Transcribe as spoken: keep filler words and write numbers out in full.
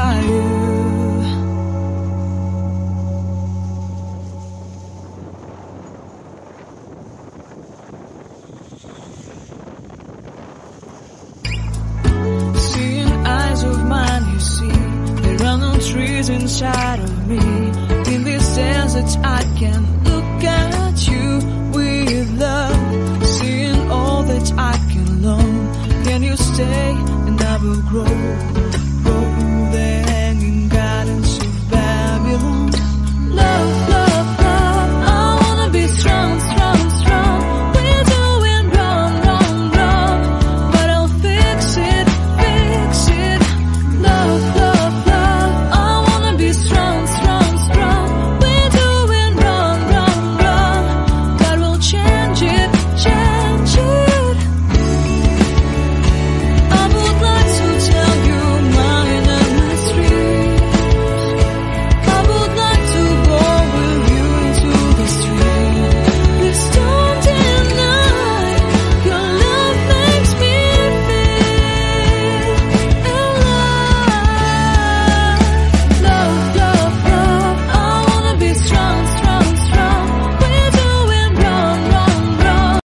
by you. Seeing eyes of mine, you see, there are no trees inside of me. In this desert I can look at you with love. Seeing all that I can learn, can you stay and I will grow?